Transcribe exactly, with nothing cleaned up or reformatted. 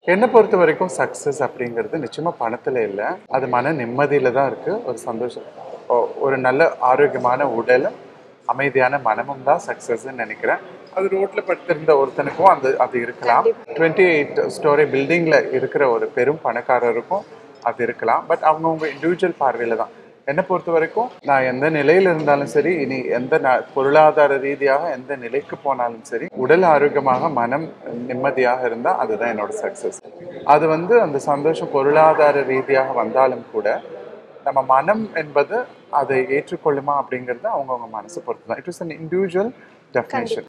என்னை பொறுத்த வரைக்கும் சக்ஸஸ் அப்படிங்கிறது நிச்சயமா பணத்தில் இல்லை, அது மன நிம்மதியில் தான் இருக்குது. ஒரு சந்தோஷம், ஒரு நல்ல ஆரோக்கியமான உடலும் அமைதியான மனமும் தான் சக்ஸஸ்ன்னு நினைக்கிறேன். அது ரோட்டில் படுத்திருந்த ஒருத்தனுக்கும் அந்த அது இருக்கலாம். டுவெண்ட்டி எயிட் ஸ்டோரி பில்டிங்கில் இருக்கிற ஒரு பெரும் பணக்காரருக்கும் அது இருக்கலாம். பட் அவங்கவுங்க இண்டிவிஜுவல் பார்வையில் தான். என்னை பொறுத்த வரைக்கும் நான் எந்த நிலையில் இருந்தாலும் சரி, இனி எந்த ந பொருளாதார ரீதியாக எந்த நிலைக்கு போனாலும் சரி, உடல் ஆரோக்கியமாக மனம் நிம்மதியாக இருந்தால் அதுதான் என்னோட சக்ஸஸ். அது வந்து அந்த சந்தோஷம் பொருளாதார ரீதியாக வந்தாலும் கூட நம்ம மனம் என்பது அதை ஏற்றுக்கொள்ளுமா அப்படிங்கிறது அவங்கவுங்க மனசை பொறுத்து தான். It is an individual definition.